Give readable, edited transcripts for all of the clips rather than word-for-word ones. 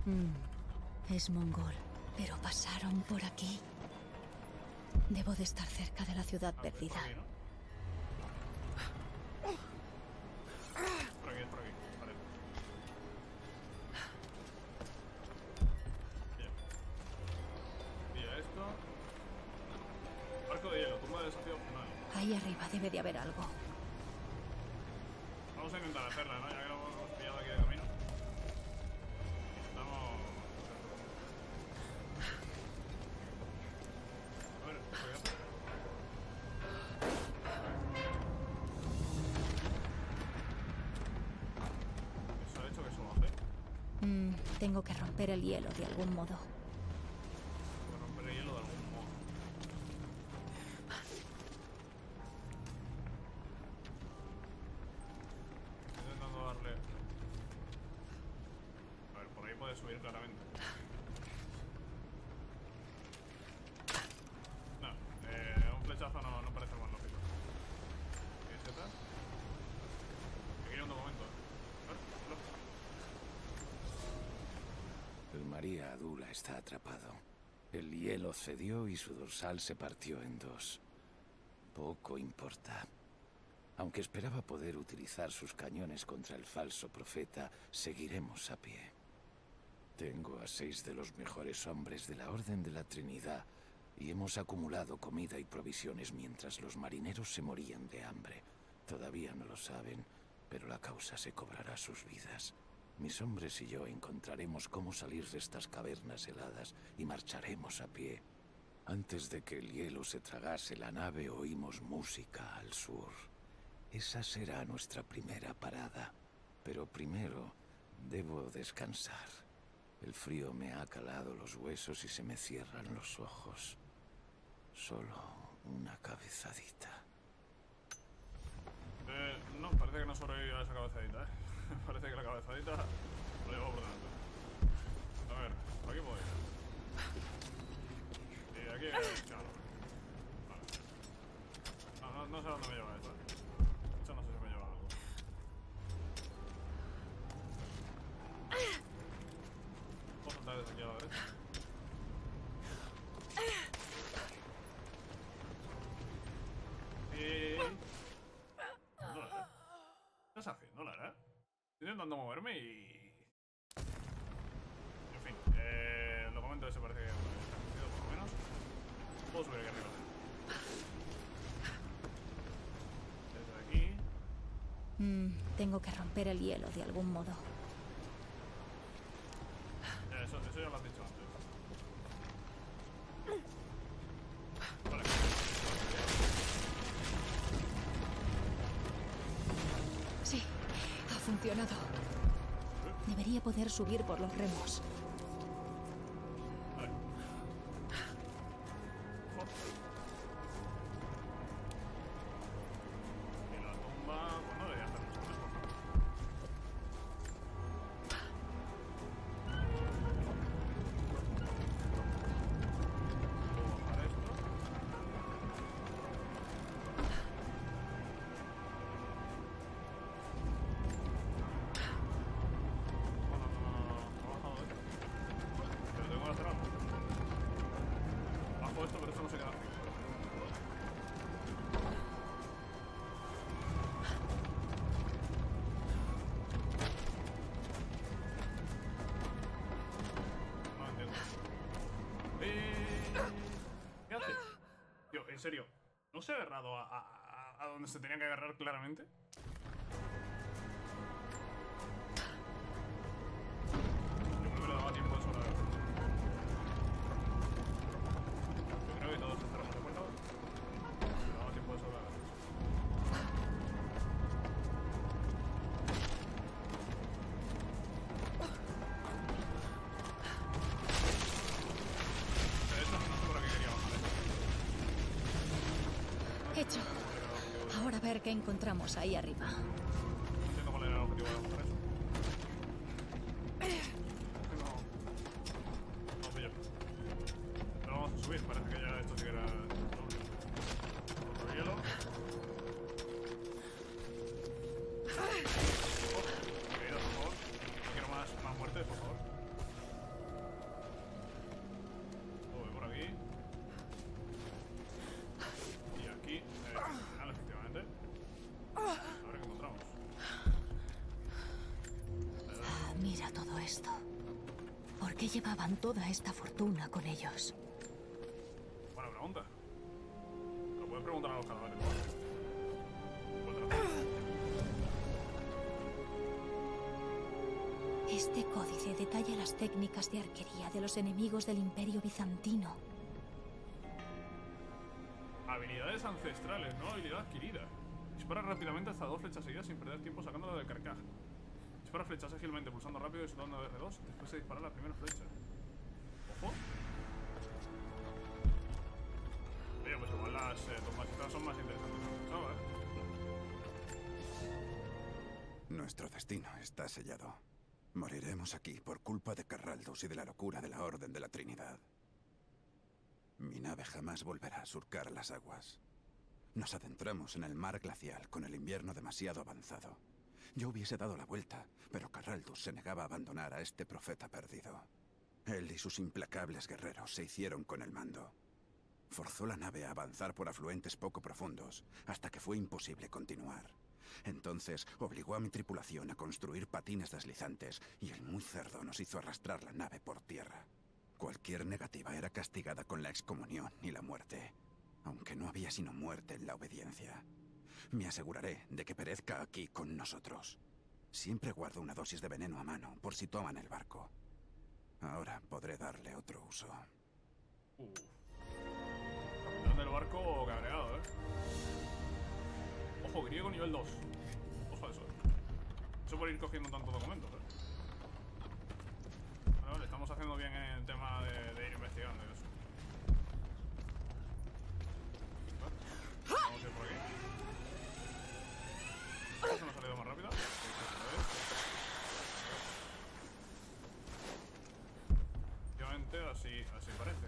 Es mongol, pero pasaron por aquí. Debo de estar cerca de la ciudad perdida. Por aquí, ¿no? Por aquí, por aquí. Vale. Bien. Pilla esto. Arco de hielo, tumba de desafío final. Ahí arriba debe de haber algo. Vamos a intentar hacerla, ¿no? Ya que lo hemos pillado aquí de camino. Estamos... A ver, ¿qué voy a hacer? ¿Eso ha hecho que eso lo hace? Tengo que romper el hielo de algún modo. Voy a romper el hielo de algún modo. Estoy intentando darle... A ver, por ahí puede subir claramente. No, un flechazo no parece el más lógico. ¿Qué es esta? Aquí hay un documento. A ver, El María Adula está atrapado. El hielo cedió y su dorsal se partió en dos. Poco importa. Aunque esperaba poder utilizar sus cañones contra el falso profeta, seguiremos a pie. Tengo a 6 de los mejores hombres de la Orden de la Trinidad y hemos acumulado comida y provisiones mientras los marineros se morían de hambre. Todavía no lo saben, pero la causa se cobrará sus vidas. Mis hombres y yo encontraremos cómo salir de estas cavernas heladas y marcharemos a pie. Antes de que el hielo se tragase la nave, oímos música al sur. Esa será nuestra primera parada. Pero primero debo descansar. El frío me ha calado los huesos y se me cierran los ojos. Solo una cabezadita. No, parece que no sobrevivió a esa cabezadita, ¿eh? Parece que la cabezadita lo llevo por delante. A ver, por aquí puedo ir. Y aquí, claro. Vale. No sé a dónde me lleva esto. De hecho, no sé si me lleva algo. Puedo saltar desde aquí a la derecha. ¿Qué estás haciendo, Lara? Estoy intentando moverme y... En fin, el documento ese parece que está cumplido por lo menos. Puedo subir aquí arriba. Desde aquí... Tengo que romper el hielo de algún modo. Eso ya lo has dicho antes. Vale. Sí, ha funcionado. Debería poder subir por los remos. Vale. Y la tumba... Bueno, debería estar mucho mejor. ¿Puedo bajar esto? Pero tengo que hacer algo. Bajo esto, pero esto no se queda fijo. No entiendo. ¿Qué hace? Tío, en serio, ¿no se ha agarrado a donde se tenía que agarrar claramente? Yo creo que le daba tiempo de sobra. Yo creo que todos estaremos de acuerdo. Le daba tiempo de sobra. De hecho, no sé por qué quería bajar esto. Hecho. Ahora a ver qué encontramos ahí arriba. No entiendo cuál era el objetivo de bajar eso. No pillo. Pero vamos a subir, parece que ya esto sí que era... Otro hielo. Querido, por favor. No quiero más muertes, por favor. esto? ¿Por qué llevaban toda esta fortuna con ellos? Buena pregunta. Lo puedes preguntar a los cadáveres. Este códice detalla las técnicas de arquería de los enemigos del Imperio Bizantino. Habilidades ancestrales, no habilidad adquirida. Dispara rápidamente hasta 2 flechas seguidas sin perder tiempo sacándola del carcaj. Dispara flechas ágilmente pulsando rápido y soltando R2. Después se dispara la primera flecha. Ojo. Oye, pues igual las tombasitas son más interesantes de lo que pensaba, Nuestro destino está sellado. Moriremos aquí por culpa de Carraldus y de la locura de la Orden de la Trinidad. Mi nave jamás volverá a surcar las aguas. Nos adentramos en el mar glacial con el invierno demasiado avanzado. Yo hubiese dado la vuelta, pero Carraldus se negaba a abandonar a este profeta perdido. Él y sus implacables guerreros se hicieron con el mando. Forzó la nave a avanzar por afluentes poco profundos, hasta que fue imposible continuar. Entonces obligó a mi tripulación a construir patines deslizantes y el muy cerdo nos hizo arrastrar la nave por tierra. Cualquier negativa era castigada con la excomunión y la muerte, aunque no había sino muerte en la obediencia. Me aseguraré de que perezca aquí con nosotros. Siempre guardo una dosis de veneno a mano por si toman el barco. Ahora podré darle otro uso. Capitán del barco cabreado, Ojo, griego nivel 2. Ojo a eso. Eso por ir cogiendo tantos documentos, Vale, estamos haciendo bien en el tema de ir investigando y eso. Vamos a ir por aquí. ¿Esta se me ha salido más rápida? Efectivamente, así parece.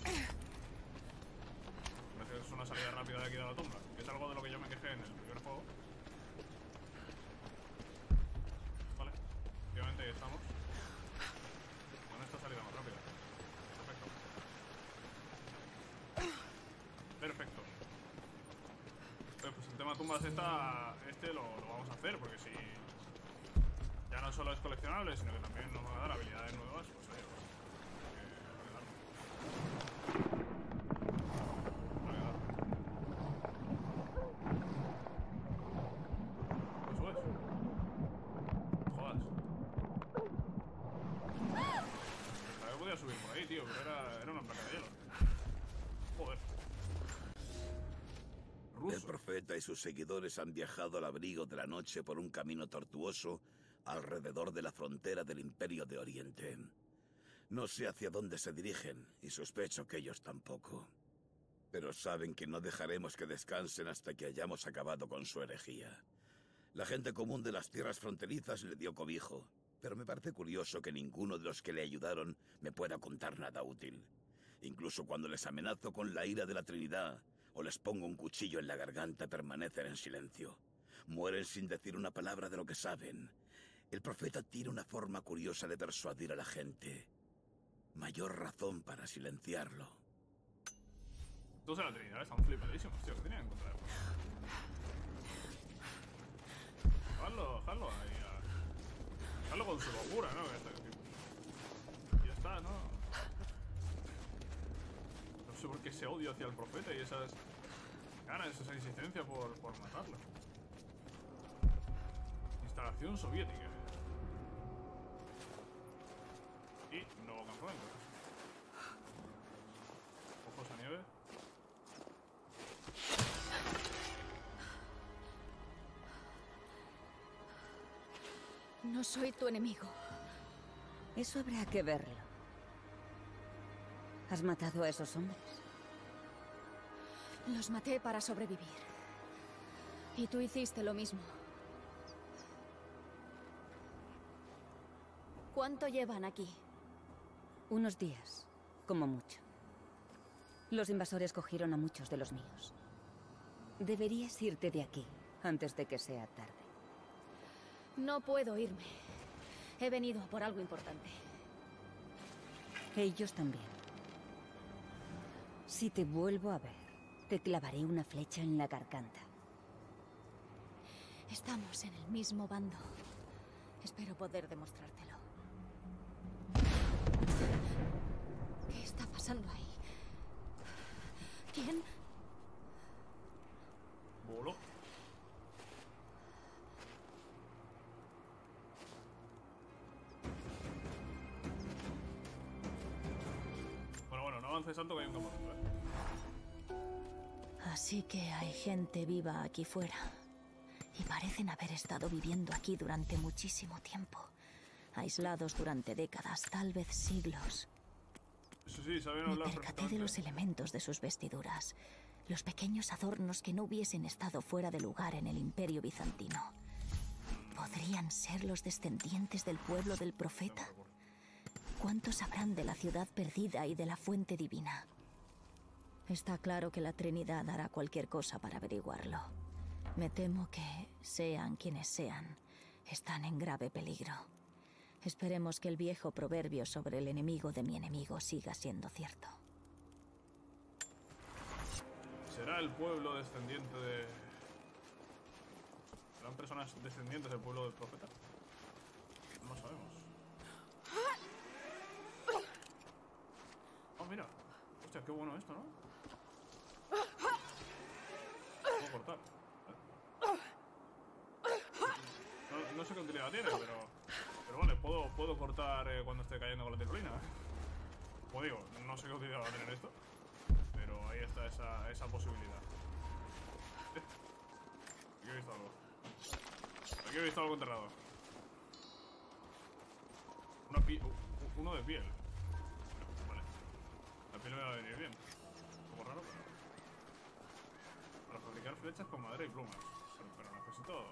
Parece que es una salida rápida de aquí de la tumba. Que es algo de lo que yo me quejé en el primer juego. Vale, efectivamente ahí estamos. Con esta salida más rápida. Perfecto. Pues el tema tumbas lo vamos a hacer, porque si ya no solo es coleccionable, sino que también nos va a dar habilidades nuevas, pues ahí subir por ahí, tío, pero era una placa de hielo. Joder. El profeta y sus seguidores han viajado al abrigo de la noche por un camino tortuoso alrededor de la frontera del Imperio de Oriente. No sé hacia dónde se dirigen y sospecho que ellos tampoco. Pero saben que no dejaremos que descansen hasta que hayamos acabado con su herejía. La gente común de las tierras fronterizas le dio cobijo, pero me parece curioso que ninguno de los que le ayudaron me pueda contar nada útil. Incluso cuando les amenazo con la ira de la Trinidad o les pongo un cuchillo en la garganta, permanecen en silencio. Mueren sin decir una palabra de lo que saben. El profeta tiene una forma curiosa de persuadir a la gente. Mayor razón para silenciarlo. Entonces la Trinidad están flipadísimos, tío. ¿Qué tenían en contra de eso? Dejarlo ahí. Dejarlo con su locura, ¿no? Y ya está, ¿no? No sé por qué ese odio hacia el profeta y esas ganas, esa insistencia por matarlo. Instalación soviética. Y nuevo campamento. Ojos a nieve. No soy tu enemigo. Eso habrá que verlo. ¿Has matado a esos hombres? Los maté para sobrevivir. Y tú hiciste lo mismo. ¿Cuánto llevan aquí? Unos días, como mucho. Los invasores cogieron a muchos de los míos. Deberías irte de aquí antes de que sea tarde. No puedo irme. He venido por algo importante. Ellos también. Si te vuelvo a ver, te clavaré una flecha en la garganta. Estamos en el mismo bando. Espero poder demostrártelo. avances tanto que hay un campamento, Así que hay gente viva aquí fuera. Y parecen haber estado viviendo aquí durante muchísimo tiempo. Aislados durante décadas, tal vez siglos. Eso sí, saben Me hablar percaté de perfectamente. los elementos de sus vestiduras. Los pequeños adornos que no hubiesen estado fuera de lugar en el Imperio Bizantino. ¿Podrían ser los descendientes del pueblo del profeta? ¿Cuántos sabrán de la ciudad perdida y de la fuente divina? Está claro que la Trinidad hará cualquier cosa para averiguarlo. Me temo que, sean quienes sean, están en grave peligro. Esperemos que el viejo proverbio sobre el enemigo de mi enemigo siga siendo cierto. ¿Será el pueblo descendiente de... ¿Serán personas descendientes del pueblo del profeta? No sabemos. Oh, mira. Hostia, qué bueno esto, ¿no? Puedo cortar. No sé qué utilidad tiene, pero vale, puedo cortar cuando esté cayendo con la tirolina. Como digo, no sé qué utilidad va a tener esto, pero ahí está esa posibilidad. Aquí he visto algo. Aquí he visto algo enterrado. Uno de piel. Vale. La piel me va a venir bien. Un poco raro, pero... Para fabricar flechas con madera y plumas. Pero necesito...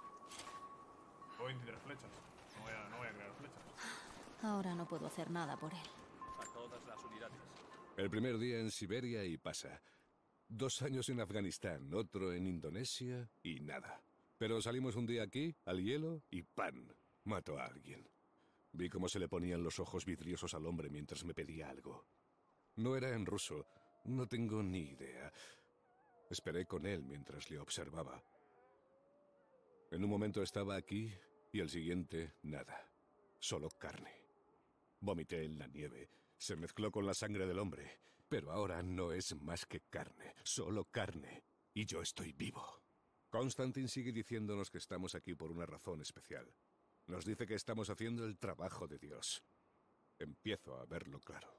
23 flechas. No voy a crear flechas. Ahora no puedo hacer nada por él. A todas las unidades. El primer día en Siberia y pasa. 2 años en Afganistán, otro en Indonesia y nada. Pero salimos un día aquí, al hielo, y ¡pan! Mató a alguien. Vi cómo se le ponían los ojos vidriosos al hombre mientras me pedía algo. No era en ruso, no tengo ni idea. Esperé con él mientras le observaba. En un momento estaba aquí y al siguiente nada. Solo carne. Vomité en la nieve. Se mezcló con la sangre del hombre. Pero ahora no es más que carne. Solo carne. Y yo estoy vivo. Constantin sigue diciéndonos que estamos aquí por una razón especial. Nos dice que estamos haciendo el trabajo de Dios. Empiezo a verlo claro.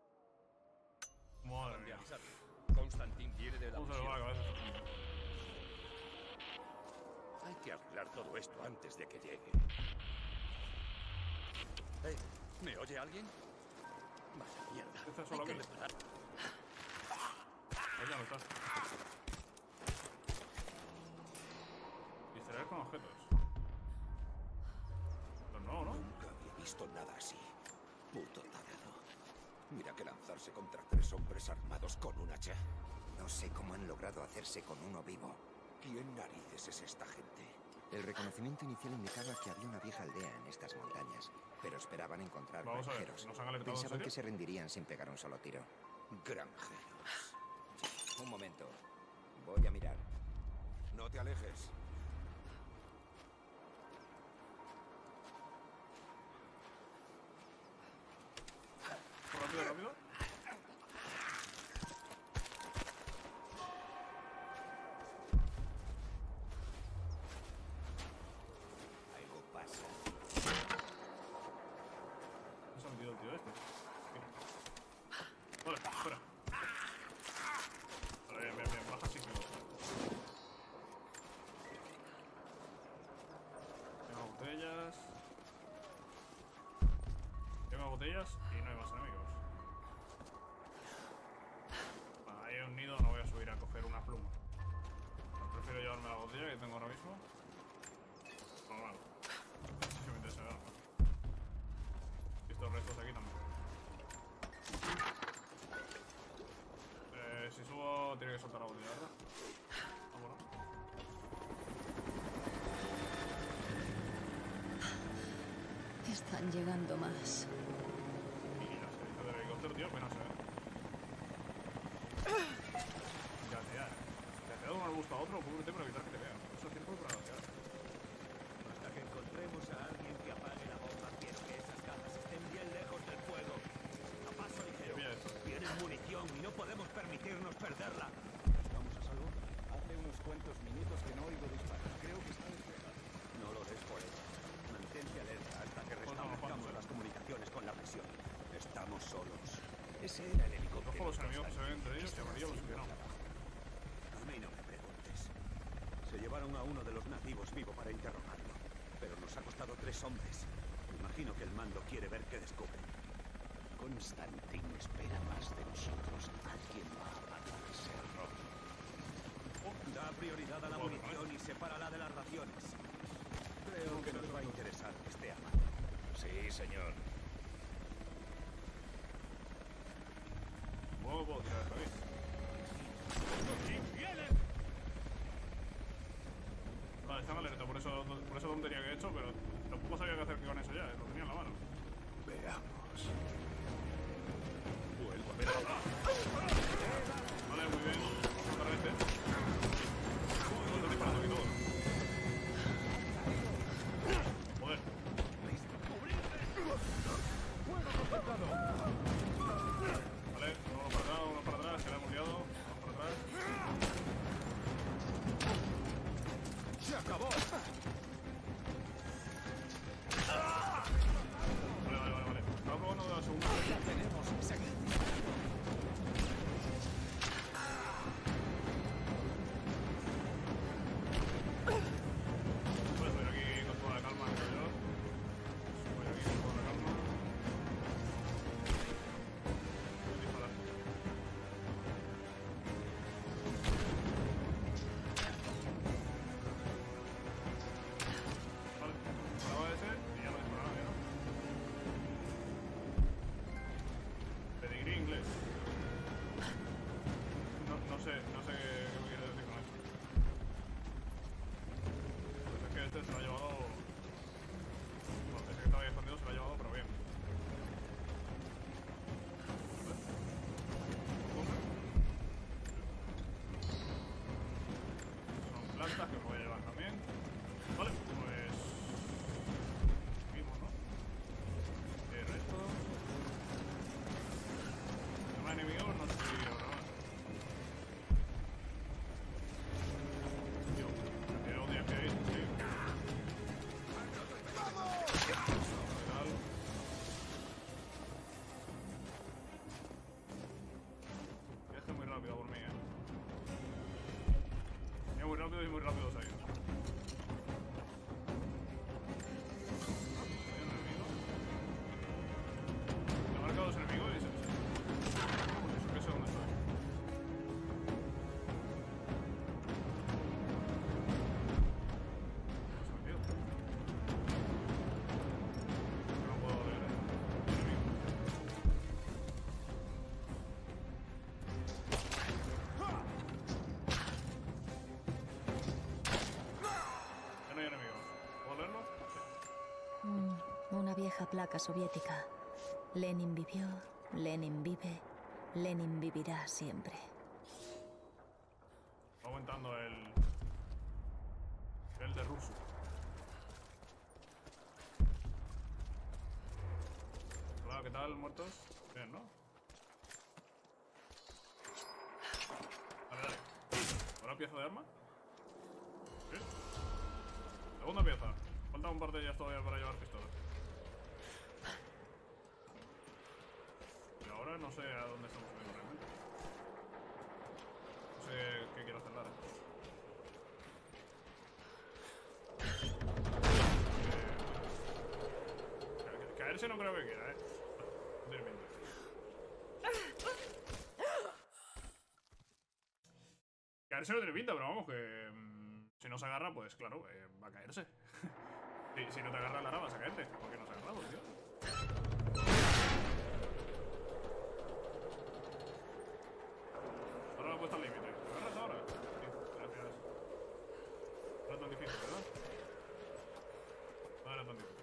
Madre mía. Constantin viene de la ¿Cómo se le va la misión. cabeza? Hay que arreglar todo esto antes de que llegue. ¿Me oye alguien? Vaya mierda. Está solo Hay que aquí. reparar. Ahí ya no estás. Distraer con objetos. Pero no, ¿no? Nunca había visto nada así. Puto tarado. Mira que lanzarse contra 3 hombres armados con un hacha. No sé cómo han logrado hacerse con uno vivo. ¿Quién narices es esta gente? El reconocimiento inicial indicaba que había una vieja aldea en estas montañas, pero esperaban encontrar Vamos a ver, granjeros. ¿nos han alertado en Pensaban serio? que se rendirían sin pegar un solo tiro. Granjeros. Un momento. Voy a mirar. No te alejes. Rápido, rápido. Algo pasa. ¿Dónde se ha metido el tío este? Vale, fuera. Vale, bien, baja así. Tengo botellas. Tengo botellas y no hay más enemigos. Bueno, ahí hay un nido, no voy a subir a coger una pluma. Prefiero llevarme la botella que tengo ahora mismo. Normal. No sé si me interesa nada. Y estos restos de aquí también. Si subo, tiene que soltar la botella, ¿verdad? Ah, bueno. Están llegando más. Y las hélices del helicóptero, tío, apenas se ven. Gatear. Gatear de un arbusto a otro, cúbrete para evitar que te vean. Eso es tiempo para gatear. Hasta que encontremos a alguien que apague la bomba, quiero que esas cajas estén bien lejos del fuego. A paso ligero. Mira esto. Tienen munición y no podemos permitirnos perderla. ¿Estamos a salvo? Hace unos cuantos minutos que no oigo disparos. Creo que está despegado. No lo des por hecho. Mantente alerta hasta que restablezcamos las comunicaciones con la presión. Estamos solos. Ese era el helicóptero. Rojo los enemigos que se ven entre ellos y amarillo los que no. A mí no me preguntes. Se llevaron a uno de los nativos vivo para interrogarlo. Pero nos ha costado 3 hombres. Imagino que el mando quiere ver qué descubre. Constantin espera más de nosotros. Alguien va a matar ese error. Da prioridad a la munición y sepárala de las raciones. Creo que nos va a interesar que esté armado. Sí, señor. ¿Cómo puedo tirar esto aquí? Vale, está mal alerta, por esa tontería que he hecho, pero tampoco sabía qué hacer con eso ya, lo tenía en la mano. Veamos. Vuelvo a ver. Vale, muy bien. Vamos a matar a este. Lo estoy disparando aquí todo. Joder. Vale, uno para atrás, se le hemos liado. Vamos para atrás. ¡Se acabó! Vale. Estaba probando de la segunda. La tenemos. Seguid. Voy a subir aquí con toda la calma, creo yo. Voy aquí con toda la calma. Voy a disparar. Vale, disparaba ese y ya lo disparaba, ¿no? Pedigrí inglés. No sé qué me quiere decir con eso. Pues es que este se lo ha llevado... Bueno, ese que estaba ahí escondido se lo ha llevado, pero bien. Son plantas que me voy a llevar también. Vale, pues... Seguimos, ¿no? Resto... Tema de enemigos, no sé si habrá más. Tío, tiene un día que hay, sí. ¿Qué tal? Viaje muy rápido por mí, Viaje muy rápido y muy rápido se ha ido. ¿Hay un enemigo? Me ha marcado dos enemigos y se... Eso que sé dónde estoy. ¿Dónde se ha metido? No puedo ver, enemigo. Ya no hay enemigos. ¿Puedo leerlo? Sí. Una vieja placa soviética. Lenin vivió, Lenin vive, Lenin vivirá siempre. Va aumentando el de ruso. Hola, ¿qué tal, muertos? Bien, ¿no? Dale. ¿Ahora pieza de arma? ¿Sí? Segunda pieza. Falta un par de ellas todavía para llevar pistolas. Y ahora no sé a dónde estamos subiendo realmente. No sé qué quiero hacer, Lara. Caerse no creo que quiera, No tiene pinta. Caerse no tiene pinta, pero vamos, que si no se agarra, pues claro, va a caerse. Si no te agarra Lara, vas a caerte. ¿Por qué no se ha agarrado, tío? Ahora lo he puesto al límite. ¿Te agarras ahora? Sí, gracias. No era tan difícil, ¿verdad? No era tan difícil.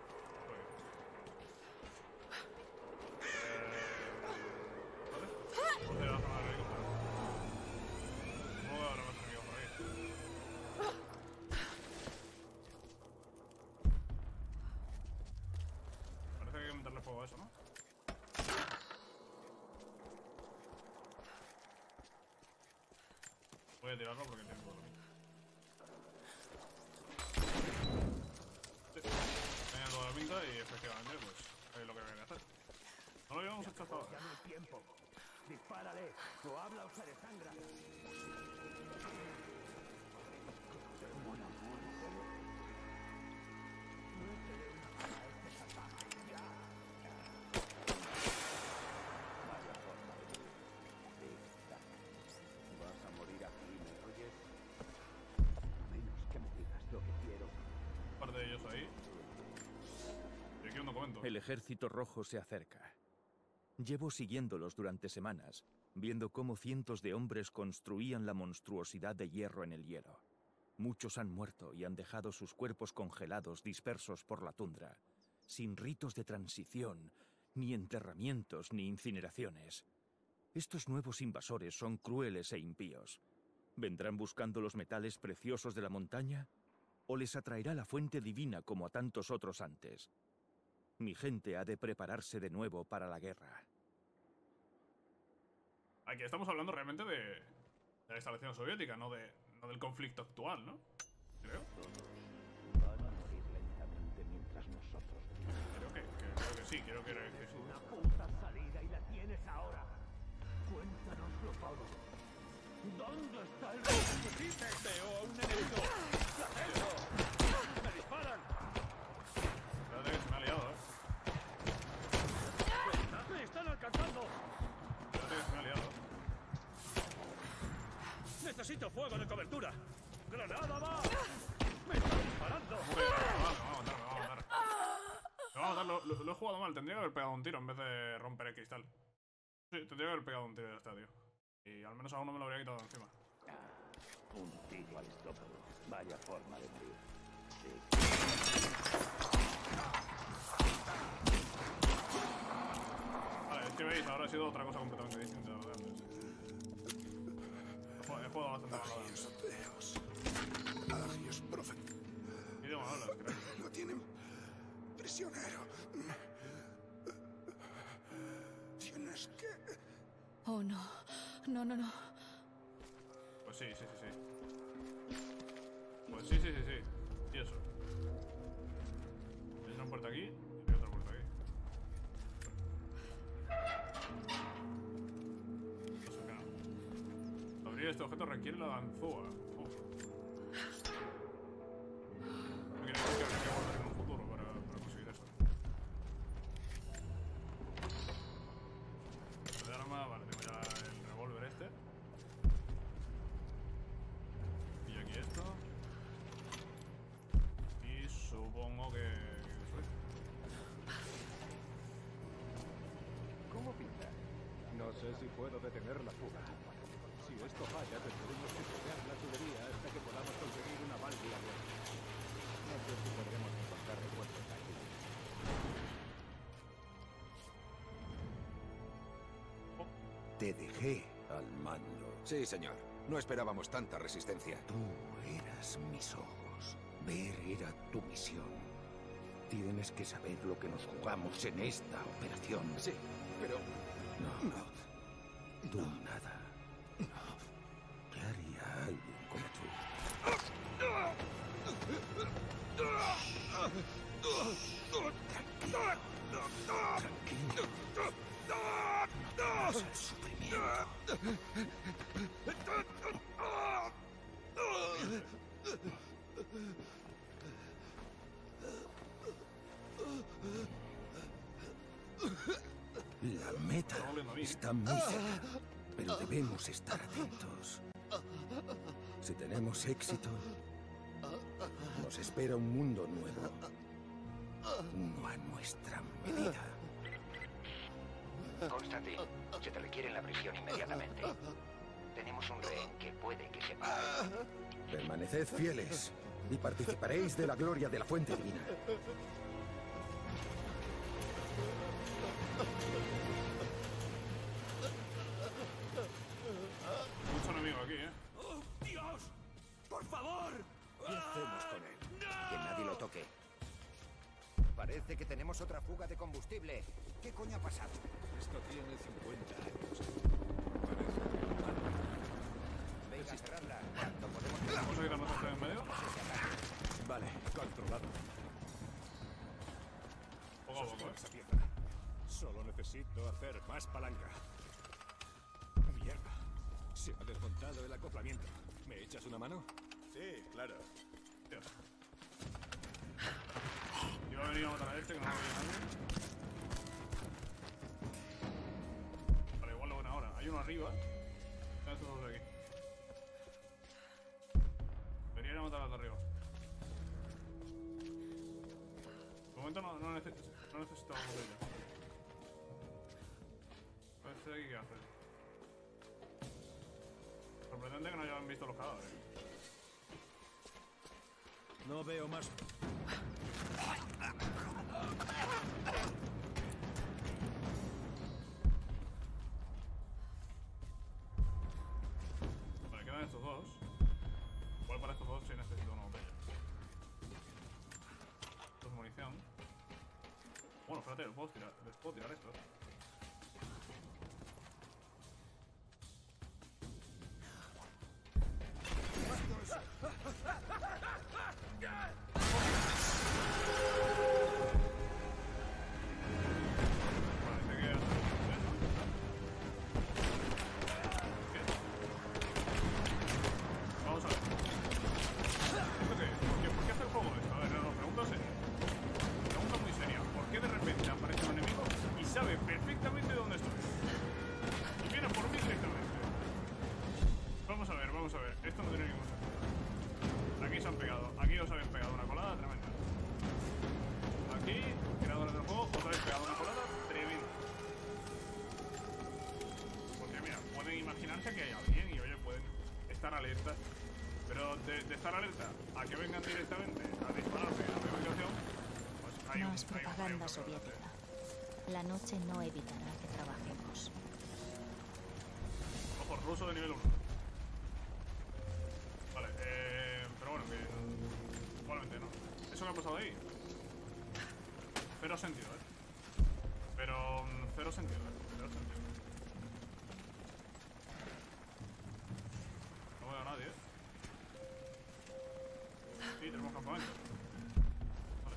¿Vale? Ponte la zona del helicóptero. Supongo que habrá más enemigos por ahí. Parece que hay que meterle fuego a eso, ¿no? Voy a tirarlo porque tiene todo lo mismo. Sí, tenía toda la pinta y efectivamente, pues es lo que había que hacer. No lo llevamos hemos hecho hasta ahora. Ya no hay tiempo. Dispárale, o habla o se desangra. Vas a morir aquí, ¿me oyes? A menos que me digas lo que quiero. Un par de ellos ahí. Y aquí un documento. El ejército rojo se acerca. Llevo siguiéndolos durante semanas, viendo cómo cientos de hombres construían la monstruosidad de hierro en el hielo. Muchos han muerto y han dejado sus cuerpos congelados dispersos por la tundra, sin ritos de transición, ni enterramientos, ni incineraciones. Estos nuevos invasores son crueles e impíos. ¿Vendrán buscando los metales preciosos de la montaña? ¿O les atraerá la fuente divina como a tantos otros antes? Mi gente ha de prepararse de nuevo para la guerra. Aquí estamos hablando realmente de la instalación soviética, no del conflicto actual, ¿no? Creo. Van a morir lentamente mientras nosotros... Creo que sí, creo que sí. Una puta salida y la tienes ahora. Cuéntanoslo todo. ¿Dónde está el que necesites? Veo a un enemigo. ¡Me disparan! Espérate que se me ha liado, ¡Me están alcanzando! Espérate que se me ha liado. ¡Necesito fuego de cobertura! ¡Granada va! ¡Me están disparando! Me va a matar. Me va a matar, lo he jugado mal. Tendría que haber pegado un tiro en vez de romper el cristal. Sí, tendría que haber pegado un tiro y ya está, tío. Y al menos a uno me lo habría quitado de encima. Un tiro al estómago. Vaya forma de morir. Vale, es que veis, ahora ha sido otra cosa completamente distinta de lo de antes. He jugado bastante mal. Agios, Agios, profe. ¿Qué idioma hablas, crack? Lo tienen prisionero. Tienes que... Oh, no. No, no, no. Pues sí. Pues sí. Y eso. Hay una puerta aquí y hay otra puerta aquí. No sé qué no. Abrir este objeto requiere la ganzúa. No quiere decir que habría que volver en un futuro para conseguir eso. De arma, vale, tengo ya el revólver este. Y aquí esto. Y supongo que soy. ¿Cómo pinta? No sé si puedo detener la fuga. Si esto falla, tendremos que cortar la tubería hasta que podamos conseguir una válvula nueva. No sé si podremos encontrar refuerzos aquí. Te dejé al mando. Sí, señor. No esperábamos tanta resistencia. Tú eras mis ojos. Ver era tu misión. Tienes que saber lo que nos jugamos en esta operación. Sí, pero... No. Tú nada. ¿Qué haría alguien como tú? Tranquilo. No temas el sufrimiento. La meta está muy cerca, pero debemos estar atentos. Si tenemos éxito, nos espera un mundo nuevo. Uno a nuestra medida. Constantin, se te requiere en la prisión inmediatamente. Tenemos un rehén que puede que sepa. Permaneced fieles y participaréis de la gloria de la fuente divina. Mucho enemigo aquí, ¡Oh, Dios! ¡Por favor! ¿Qué hacemos con él? Que nadie lo toque. Parece que tenemos otra fuga de combustible. ¿Qué coño ha pasado? Esto tiene 50 años. Venga, cerradla. ¿Cuánto podemos... ¿Vamos a quitarnos esto en medio? Vale, controlado. Poco a poco, Esa pieza. Solo necesito hacer más palanca. ¡Mierda! Se ha desmontado el acoplamiento. ¿Me echas una mano? Sí, claro. Dios. Iba a venir a matar a este, que no me veía nadie. Vale, igual lo ven ahora. Hay uno arriba. Están estos dos de aquí. Debería ir a matar al de arriba. De momento no necesitamos botella. A ver, este de aquí qué hace. Sorprendente que no hayan visto los cadáveres. No veo más. Vale, quedan estos dos. Igual para estos dos sí necesito una botella. Esto es munición. Bueno, espérate, les puedo tirar esto. Vamos a ver. ¿Esto qué es? ¿Por qué hace el juego esto? A ver, no, pregunta seria. Pregunta muy seria. ¿Por qué de repente aparece un enemigo y sabe perfectamente dónde estoy? Y viene por mí directamente. Vamos a ver. Esto no tiene ningún sentido. Aquí se han pegado. Aquí os habéis pegado una colada tremenda. Aquí, creadores del juego, os habéis pegado una colada tremenda. Porque mira, pueden imaginarse que hay alguien y oye, pueden estar alerta. Pero de estar alerta a que vengan directamente a dispararme a mi ubicación, pues hay No un... es propaganda soviética. La noche no evitará que trabajemos. Ojo, ruso de nivel 1. Vale, pero bueno, que igualmente no. ¿Eso que ha pasado ahí? Cero sentido, Pero cero sentido, Cero sentido. No veo a nadie, Sí, tenemos campamento. Vale.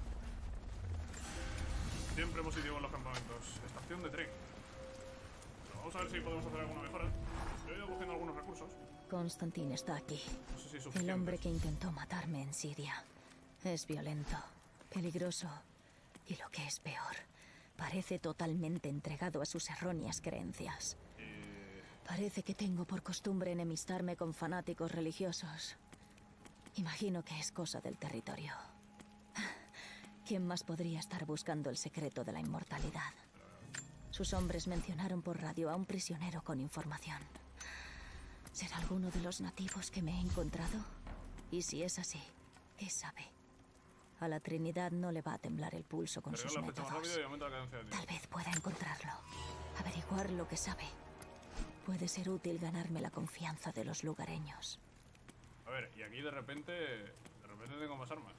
Siempre positivo en los campamentos. Estación de tren. Pero vamos a ver si podemos hacer alguna mejora. Yo he ido cogiendo algunos recursos. Constantin está aquí. No sé si El suficientes. hombre que intentó matarme en Siria. Es violento, peligroso y lo que es peor, parece totalmente entregado a sus erróneas creencias. Parece que tengo por costumbre enemistarme con fanáticos religiosos. Imagino que es cosa del territorio. ¿Quién más podría estar buscando el secreto de la inmortalidad? Sus hombres mencionaron por radio a un prisionero con información. ¿Será alguno de los nativos que me he encontrado? Y si es así, ¿qué sabe? A la Trinidad no le va a temblar el pulso con sus métodos. Tal vez pueda encontrarlo. Averiguar lo que sabe. Puede ser útil ganarme la confianza de los lugareños. A ver, y aquí de repente tengo más armas.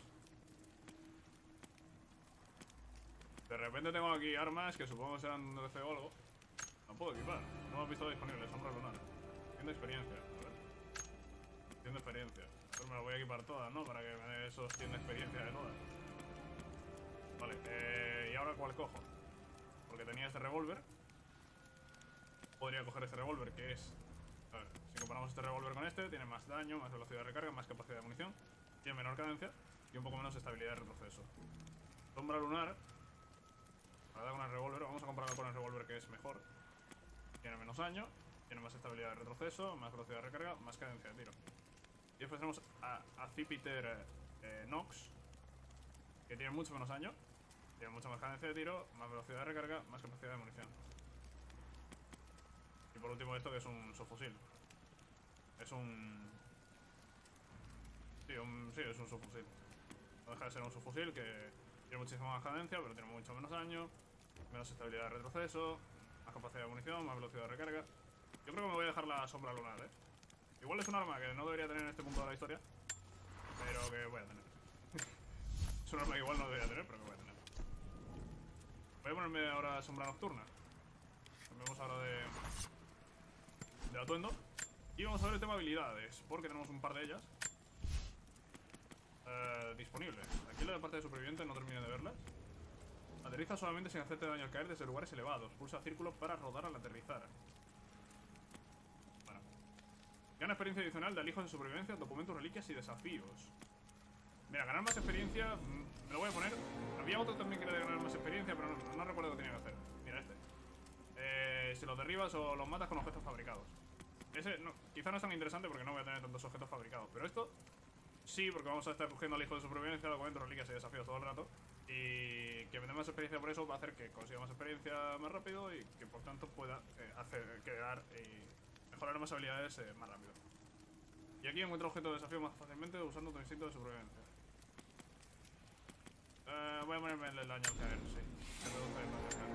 De repente tengo aquí armas que supongo serán de DC o algo. No puedo equipar, no me he visto disponible, sombra lunar. 100 de experiencia, a ver. 100 de experiencia. Pues me las voy a equipar todas, ¿no? Para que me dé esos 100 de experiencia de todas. Vale, ¿y ahora cuál cojo? Porque tenía este revólver. Podría coger este revólver que es... A ver, si comparamos este revólver con este, tiene más daño, más velocidad de recarga, más capacidad de munición, tiene menor cadencia y un poco menos estabilidad de retroceso. Sombra lunar, la verdad con el revólver, vamos a compararlo con el revólver que es mejor. Tiene menos daño, tiene más estabilidad de retroceso, más velocidad de recarga, más cadencia de tiro. Y después tenemos a Zipiter Nox, que tiene mucho menos daño, tiene mucha más cadencia de tiro, más velocidad de recarga, más capacidad de munición. Y por último esto que es un subfusil. Es un... Sí, es un subfusil. No deja de ser un subfusil que tiene muchísima más cadencia, pero tiene mucho menos daño, menos estabilidad de retroceso, más capacidad de munición, más velocidad de recarga. Yo creo que me voy a dejar la sombra lunar, Igual es un arma que no debería tener en este punto de la historia, pero que voy a tener. Es un arma que igual no debería tener, pero que voy a tener. Voy a ponerme ahora sombra nocturna. Cambiamos ahora de atuendo. Y vamos a ver el tema habilidades, porque tenemos un par de ellas disponibles. Aquí en la parte de supervivientes no terminé de verlas. Aterriza suavemente sin hacerte daño al caer desde lugares elevados. Pulsa círculos para rodar al aterrizar. Bueno. Gana experiencia adicional de alijos de supervivencia, documentos, reliquias y desafíos. Mira, ganar más experiencia, me lo voy a poner. Había otro también que era de ganar más experiencia, pero no recuerdo qué tenía que hacer. Mira este. Si los derribas o los matas con objetos fabricados. Ese no, quizá no es tan interesante porque no voy a tener tantos objetos fabricados. Pero esto, sí, porque vamos a estar cogiendo alijos de supervivencia, documentos, reliquias y desafíos todo el rato. Y que me dé más experiencia por eso va a hacer que consiga más experiencia más rápido y que por tanto pueda quedar y mejorar más habilidades más rápido. Y aquí encuentro objetos de desafío más fácilmente usando tu instinto de supervivencia. Voy a ponerme el daño al caer, sí. Que reduce el daño al caer.